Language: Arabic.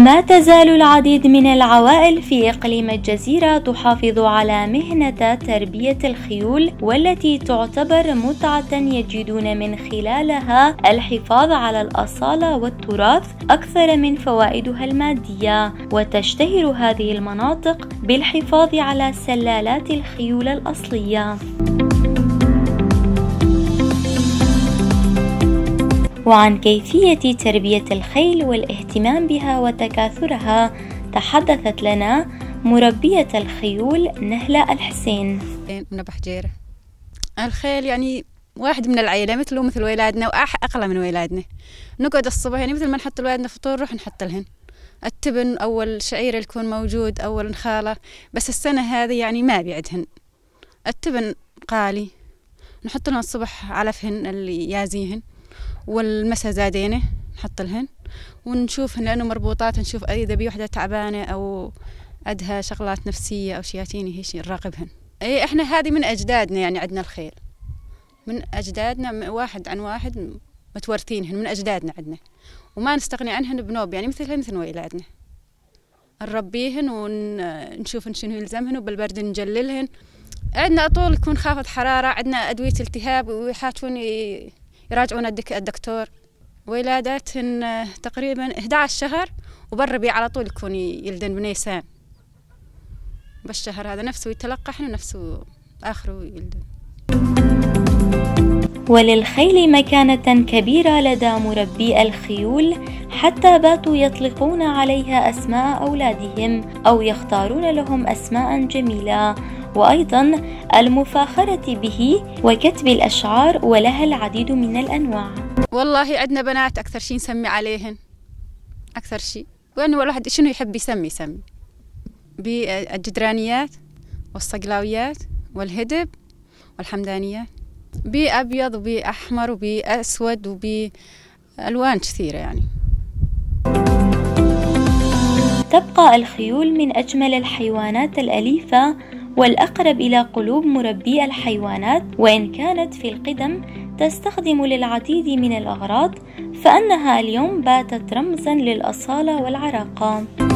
ما تزال العديد من العوائل في إقليم الجزيرة تحافظ على مهنة تربية الخيول، والتي تعتبر متعة يجدون من خلالها الحفاظ على الأصالة والتراث أكثر من فوائدها المادية. وتشتهر هذه المناطق بالحفاظ على سلالات الخيول الأصلية. وعن كيفية تربية الخيل والاهتمام بها وتكاثرها تحدثت لنا مربية الخيول نهلة الحسين. من بحجيرة. الخيل يعني واحد من العيلة مثله مثل ولادنا وأقل من ولادنا. نقعد الصبح يعني مثل ما نحط لولادنا فطور نروح نحط لهن التبن أو الشعير اللي يكون موجود أو النخالة. بس السنة هذه يعني ما بيعدهن التبن قالي، نحط لهن الصبح علفهن اللي يازيهن، والمسا زادينه نحط لهن ونشوفهن لأنه مربوطات، نشوف إذا بي وحدة تعبانة أو عندها شغلات نفسية أو شياتيني هيش نراقبهن. إيه إحنا هذه من أجدادنا، يعني عندنا الخيل من أجدادنا، واحد عن واحد متورثينهن من أجدادنا عندنا، وما نستغني عنهن بنوب، يعني مثلهن مثل ولادنا نربيهن ونشوف شنو يلزمهن، وبالبرد نجللهن. عندنا طول يكون خافت حرارة، عندنا أدوية التهاب ويحاتون يراجعون الدكتور. ولاداتهن تقريبا 11 شهر، وبالربيع على طول يكون يلدن بنيسان، بالشهر هذا نفسه يتلقح ونفسه آخره يلدن. وللخيل مكانة كبيرة لدى مربي الخيول، حتى باتوا يطلقون عليها أسماء أولادهم أو يختارون لهم أسماء جميلة، وأيضا المفاخرة به وكتب الأشعار، ولها العديد من الأنواع. والله عندنا بنات أكثر شيء نسمي عليهن أكثر شيء، وأنه الواحد شنو يحب يسمي بالجدرانيات والصقلاويات والهدب والحمدانيات، بأبيض وبأحمر وبأسود وبألوان كثيرة يعني. تبقى الخيول من أجمل الحيوانات الأليفة والأقرب إلى قلوب مربي الحيوانات، وإن كانت في القدم تستخدم للعديد من الأغراض، فإنها اليوم باتت رمزا للأصالة والعراقة.